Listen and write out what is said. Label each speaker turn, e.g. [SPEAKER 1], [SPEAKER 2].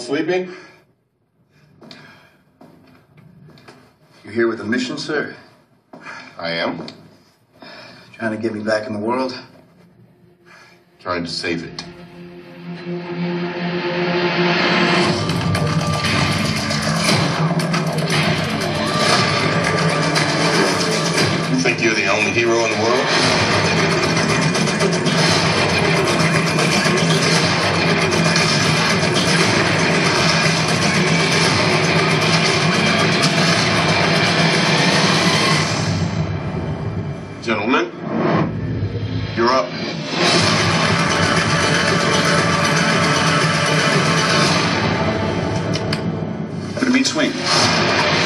[SPEAKER 1] sleeping?
[SPEAKER 2] You here with a mission, sir?
[SPEAKER 1] I am.
[SPEAKER 2] Trying to get me back in the world?
[SPEAKER 1] Trying to save it. You think you're the only hero in the world? Gentlemen, you're up.
[SPEAKER 2] Happy to meet Swing.